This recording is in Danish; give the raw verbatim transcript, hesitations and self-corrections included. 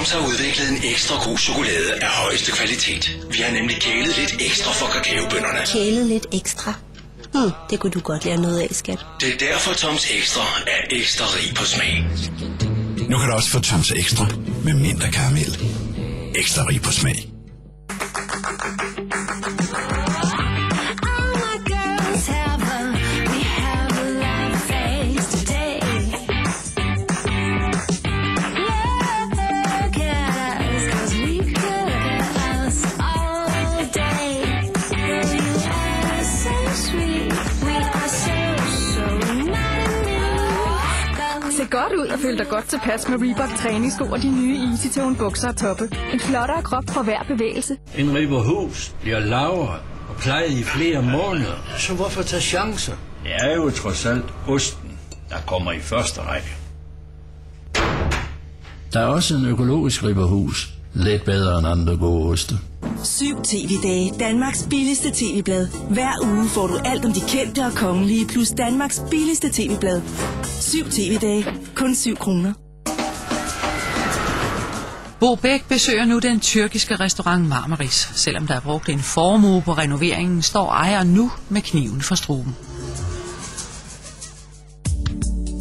Toms har udviklet en ekstra god chokolade af højeste kvalitet. Vi har nemlig kælet lidt ekstra for kakaobønnerne. Kælet lidt ekstra? Hmm, det kunne du godt lære noget af, skat. Det er derfor Toms Ekstra er ekstra rig på smag. Nu kan du også få Toms Ekstra med mindre karamel. Ekstra rig på smag. Se godt ud og føl dig godt tilpas med Reebok træningssko og de nye Easytone bukser og toppe. En flottere krop for hver bevægelse. En Rieberhus bliver lavere og plejet i flere måneder. Så hvorfor tage chancer? Det er jo trods alt osten, der kommer i første række. Der er også en økologisk Rieberhus. Lidt bedre end andre gode oste. syv T V-dage. Danmarks billigste tv-blad. Hver uge får du alt om de kendte og kongelige, plus Danmarks billigste tv-blad. syv T V-dage. Kun syv kroner. Bo Bæk besøger nu den tyrkiske restaurant Marmaris. Selvom der er brugt en formue på renoveringen, står ejeren nu med kniven for struben.